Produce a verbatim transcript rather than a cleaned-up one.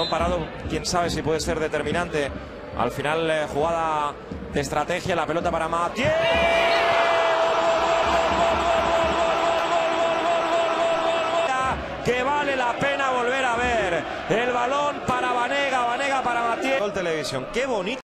balón parado, quién sabe si puede ser determinante. Al final, eh, jugada de estrategia, la pelota para Mathieu. Que vale la pena volver a ver. El balón para Vanega, Vanega para Mathieu. Televisión, qué bonito.